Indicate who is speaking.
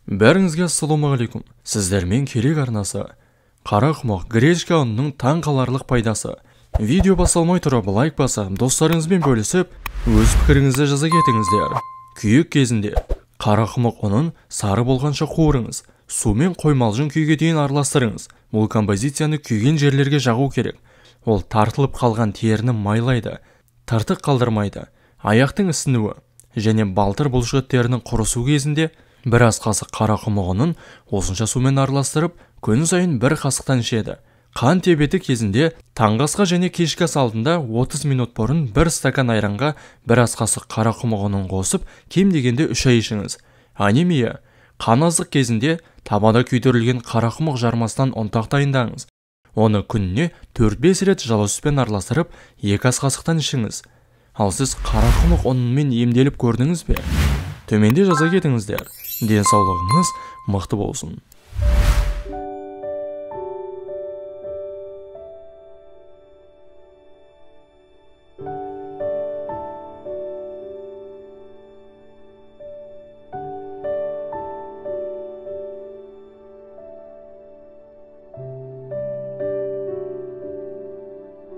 Speaker 1: Бәріңізге ассалаумағалейкум. Сіздермен керек арнасы. Қара құмық гречка ұнының таң қаларлық пайдасы. Видео басалмай тұрып лайк басып, достарыңызбен бөлісіп, өз пікіріңізді жаза кетіңіздер. Күйік кезінде қара құмық ұнын сары болғанша қуырыңыз. Сумен қоймалжың күйге дейін араластырыңыз. Бұл композицияны күйген жерлерге жағу керек. Ол тартылып қалған теріні майлайды, тыртық қалдырмайды. Аяқтың ісінуі және балтыр бұлшық терінің құрысу кезінде бір ас қасық қара құмық ұнын осынша сумен араластырып, күн сайын бір қасықтан ішеді. Қан тебеті кезінде таңғы асқа және кешкі ас алдында 30 минут бұрын бір стакан айранға бір ас қасық қара құмық ұнын қосып, кем дегенде 3 ай ішіңіз. Анемия, қан аздық кезінде табада күйдірілген қара құмық жармасынан ұнтақ дайындаңыз. Оны күніне 4-5 рет жылы сүтпен араластырып, 2 ас қасықтан ішіңіз. Ал сіз қара құмық ұнымен емделіп көрдіңіз бе? Төменде жаза кетіңіздер. Денсаулығыңыз мықты болсын.